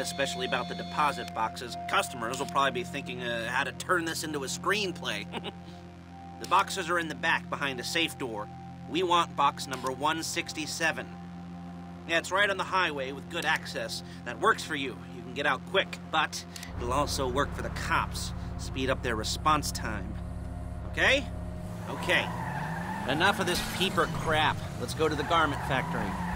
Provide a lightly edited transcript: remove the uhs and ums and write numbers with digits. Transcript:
especially about the deposit boxes. Customers will probably be thinking how to turn this into a screenplay. The boxes are in the back behind a safe door. We want box number 167. Yeah, it's right on the highway with good access. That works for you. You can get out quick, but it'll also work for the cops. Speed up their response time. Okay? Okay. Enough of this peeper crap. Let's go to the garment factory.